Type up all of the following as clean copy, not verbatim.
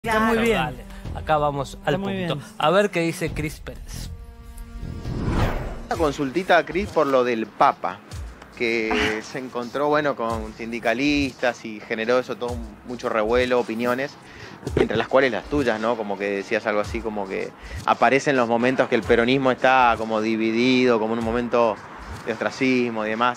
Está muy bien. Vale, acá vamos al punto. A ver qué dice Cris Pérez. Una consultita a Cris por lo del Papa, que se encontró, bueno, con sindicalistas y generó eso todo mucho revuelo, opiniones, entre las cuales las tuyas, ¿no? Como que decías algo así, como que aparecen los momentos que el peronismo está como dividido, como en un momento de ostracismo y demás.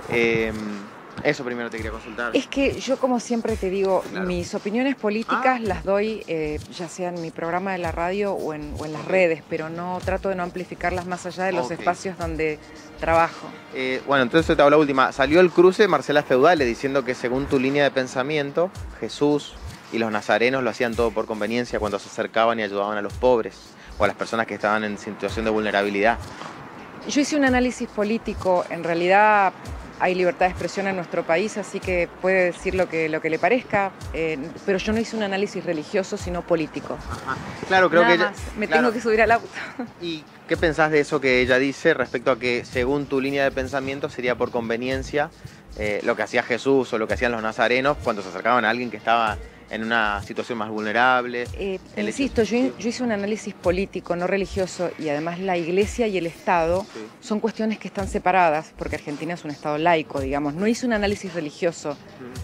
Eso primero te quería consultar. Es que yo, como siempre te digo, claro, mis opiniones políticas las doy ya sea en mi programa de la radio o en las redes, pero no trato de no amplificarlas más allá de los espacios donde trabajo. Bueno, entonces te hago la última. Salió el cruce Marcela Feudale diciendo que según tu línea de pensamiento, Jesús y los nazarenos lo hacían todo por conveniencia cuando se acercaban y ayudaban a los pobres o a las personas que estaban en situación de vulnerabilidad. Yo hice un análisis político, en realidad hay libertad de expresión en nuestro país, así que puede decir lo que le parezca, pero yo no hice un análisis religioso, sino político. Ajá. Claro, creo Nada que ella, más. Me tengo que subir al auto. ¿Y qué pensás de eso que ella dice respecto a que según tu línea de pensamiento sería por conveniencia lo que hacía Jesús o lo que hacían los nazarenos cuando se acercaban a alguien que estaba en una situación más vulnerable? Insisto, yo hice un análisis político, no religioso, y además la Iglesia y el Estado son cuestiones que están separadas, porque Argentina es un Estado laico, digamos. No hice un análisis religioso.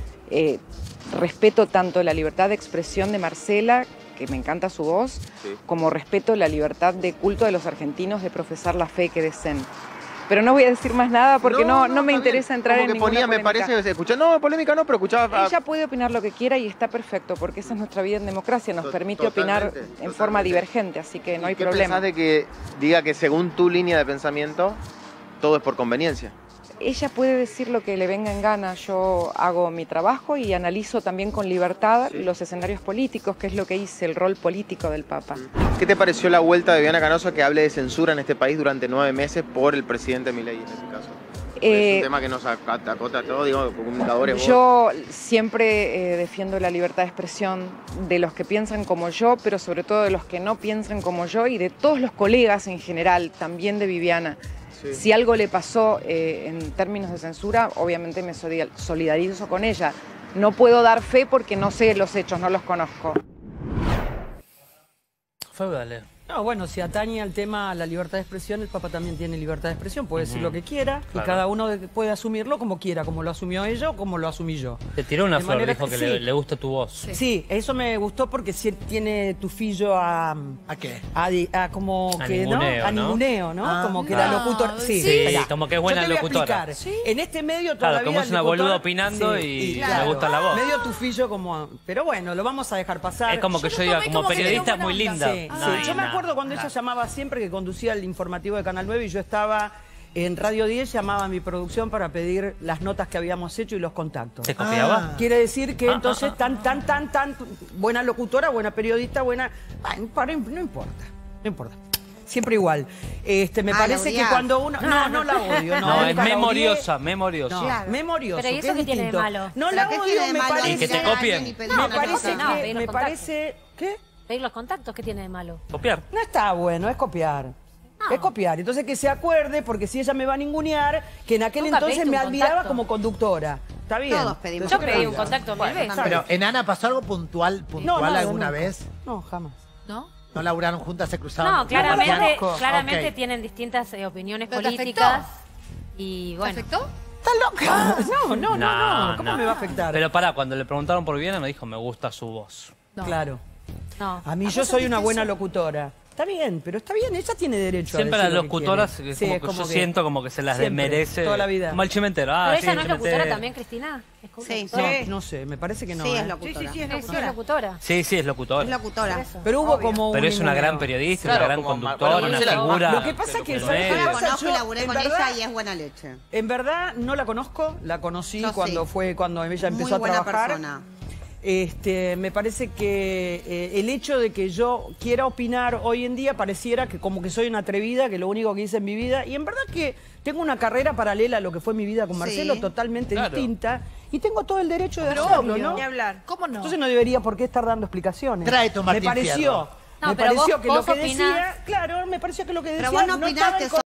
Respeto tanto la libertad de expresión de Marcela, que me encanta su voz, como respeto la libertad de culto de los argentinos de profesar la fe que deseen. Pero no voy a decir más nada porque no me interesa entrar en ninguna polémica. Me parece, no, polémica no, pero escuchaba... Ella puede opinar lo que quiera y está perfecto, porque esa es nuestra vida en democracia, nos permite opinar en forma divergente, así que no hay problema. ¿Qué pensás de que diga que según tu línea de pensamiento todo es por conveniencia? Ella puede decir lo que le venga en gana. Yo hago mi trabajo y analizo también con libertad los escenarios políticos, que es lo que hice, el rol político del Papa. ¿Qué te pareció la vuelta de Viviana Canosa que hable de censura en este país durante 9 meses por el presidente Milei en este caso? Es un tema que nos acota a todos, digo, comunicadores. Yo siempre defiendo la libertad de expresión de los que piensan como yo, pero sobre todo de los que no piensan como yo y de todos los colegas en general, también de Viviana. Si algo le pasó en términos de censura, obviamente me solidarizo con ella. No puedo dar fe porque no sé los hechos, no los conozco. Feudale. No, bueno, si atañe al tema la libertad de expresión, el Papa también tiene libertad de expresión, puede decir lo que quiera, y cada uno puede asumirlo como quiera, como lo asumió ella o como lo asumí yo. Te tiró una flor, dijo que le gusta tu voz. Sí, eso me gustó porque sí tiene tufillo a... ¿A qué? Como a que, ninguneo, ¿no? A ninguneo, ¿no? Como que era locutor. Sí, como que es buena locutora. En este medio todavía... Claro, como es una boluda opinando y le gusta la voz. Medio tufillo como... Pero bueno, lo vamos a dejar pasar. Es como que yo diga, como periodista es muy linda. Sí, yo me acuerdo cuando ella llamaba siempre, que conducía el informativo de Canal 9 y yo estaba en Radio 10, llamaba a mi producción para pedir las notas que habíamos hecho y los contactos. ¿Se copiaba? Quiere decir que entonces tan buena locutora, buena periodista, buena... No importa. Siempre igual. Me parece que cuando uno... No la odio. No, es memoriosa. Claro. Memorioso. Pero ¿y eso qué tiene de malo? No la odio, me parece... ¿Y que te copien? Me parece... ¿Qué? Pedir los contactos, ¿qué tiene de malo? Copiar. No está bueno, es copiar. No. Es copiar. Entonces que se acuerde, porque si ella me va a ningunear, que en aquel entonces me admiraba como conductora. Está bien. Todos pedimos. Yo pedí un contacto mil veces. Pero, ¿Enana pasó algo puntual alguna vez? No, jamás. ¿No? ¿No laburaron juntas, se cruzaron? No, claramente tienen distintas opiniones políticas. Y bueno. ¿Te afectó? ¿Estás loca? No. ¿Cómo me va a afectar? Pero pará, cuando le preguntaron por Viviana me dijo, me gusta su voz. No. Claro. No. A mí yo soy una buena locutora. Está bien, pero está bien, ella tiene derecho a decir las lo locutoras, que es como que yo siento como que se las desmerece. Toda la vida. Como el Chimentero. ¿Pero ella no es locutora también, Cristina? Sí. No sé, me parece que no. Sí, es locutora. Sí, es locutora. Sí, es locutora. Es locutora. Pero hubo como Pero es una gran periodista, una gran conductora, una figura. Lo que pasa es que Yo la conozco y laburé con ella y es buena leche. En verdad no la conozco, la conocí cuando ella empezó a trabajar. Persona. Me parece que el hecho de que yo quiera opinar hoy en día pareciera que como que soy una atrevida, que lo único que hice en mi vida, y en verdad que tengo una carrera paralela a lo que fue mi vida con Marcelo, totalmente distinta, y tengo todo el derecho de hacerlo, ¿no? Ni hablar. ¿Cómo no? Entonces no debería por qué estar dando explicaciones. Trae tu Martín Me pareció No, me pero pareció vos, que lo que decía, me pareció que lo que decía pero vos no opinaste